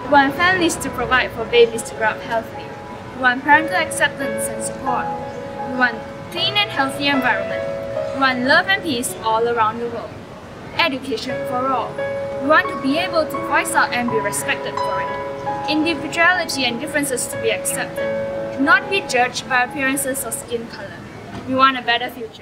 We want families to provide for babies to grow up healthy. We want parental acceptance and support. We want clean and healthy environment. We want love and peace all around the world. Education for all. We want to be able to voice out and be respected for it. Individuality and differences to be accepted, not be judged by appearances or skin color. We want a better future.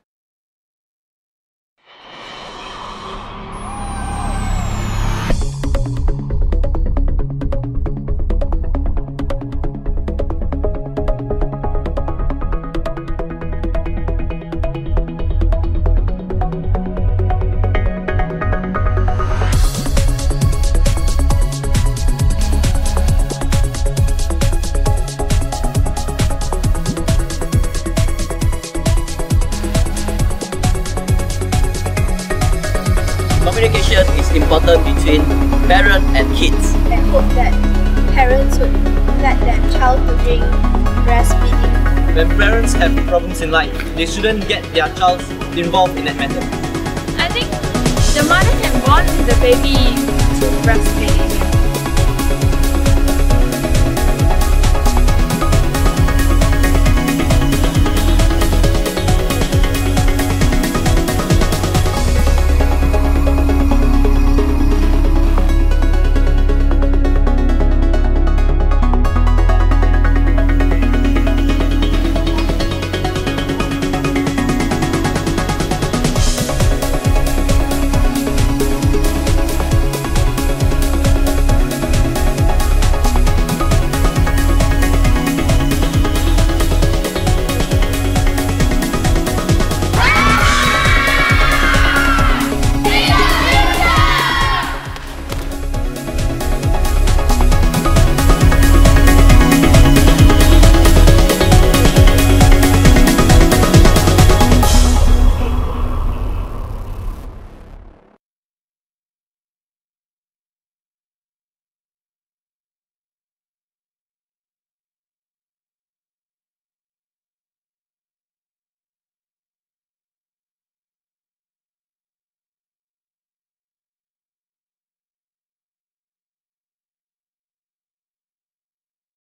Communication is important between parent and kids. I hope that parents would let their child to drink breastfeeding. When parents have problems in life, they shouldn't get their child involved in that matter. I think the mother can bond with the baby through breastfeeding.